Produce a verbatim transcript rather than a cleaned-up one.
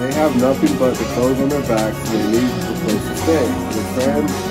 They have nothing but the clothes on their backs, and they need a place to stay. Their friends